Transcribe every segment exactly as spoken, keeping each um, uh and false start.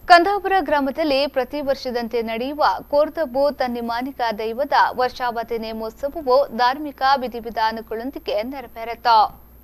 ಕಂದಾಪುರ ಗ್ರಾಮದಲ್ಲಿ ಪ್ರತಿ ವರ್ಷದಂತೆ ನಡೆಯುವ ಕೋರ್ತಬ್ಬು ತನ್ನಿಮಾನಿಕ ದೈವದ ವರ್ಷಾವತಿ ನೇಮೋತ್ಸವವು ಧಾರ್ಮಿಕ ವಿಧಿವಿಧಾನಗಳೊಂದಿಗೆ ನೆರವೇರಿತು.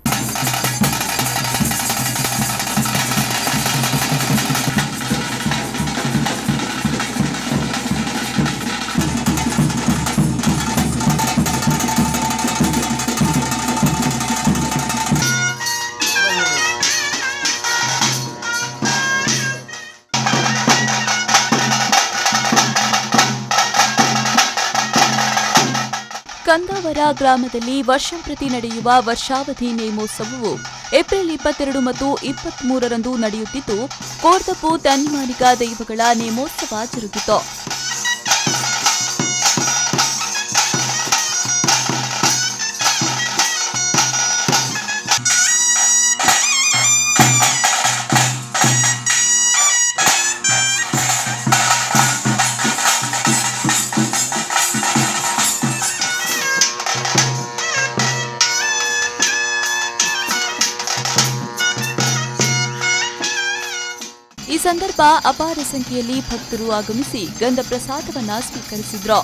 ಕಂದಾವರ ಗ್ರಾಮದಲ್ಲಿ ವರ್ಷಂಪ್ರತಿ ನಡೆಯುವ ವರ್ಷಾವಧಿ ನೇಮೋತ್ಸವವು ಏಪ್ರಿಲ್ ಇಪ್ಪತ್ತೆರಡು ಮತ್ತು ಇಪ್ಪತ್ಮೂರರಂದು ನಡೆಯುತ್ತಿದ್ದು, ಕೋರ್ತಬ್ಬು ತನ್ನಿಮಾನಿಕ ದೈವಗಳ ನೇಮೋತ್ಸವ ಜರುಗಿತು. ಈ ಸಂದರ್ಭ ಅಪಾರ ಸಂಖ್ಯೆಯಲ್ಲಿ ಭಕ್ತರು ಆಗಮಿಸಿ ಗಂಧ ಪ್ರಸಾದವನ್ನು ಸ್ವೀಕರಿಸಿದರು.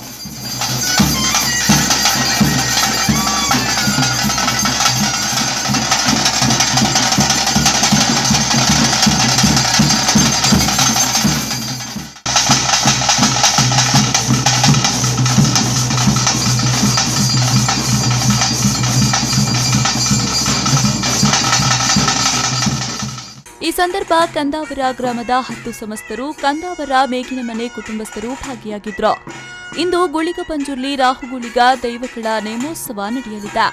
ಈ ಸಂದರ್ಭ ಕಂದಾವರ ಗ್ರಾಮದ ಹತ್ತು ಸಮಸ್ತರು, ಕಂದಾವರ ಮೇಗಿನಮನೆ ಕುಟುಂಬಸ್ಥರು ಭಾಗಿಯಾಗಿದ್ದರು. ಇಂದು ಗುಳಿಗಪಂಜುರ್ಲಿ ರಾಹುಗುಳಿಗ ದೈವಗಳ ನೇಮೋತ್ಸವ ನಡೆಯಲಿದೆ.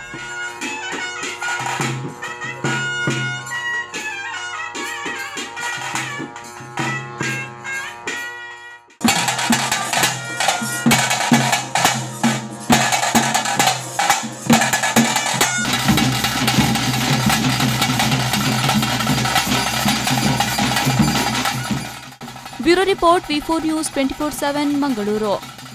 Bureau report V four news twenty four seven Mangaluru.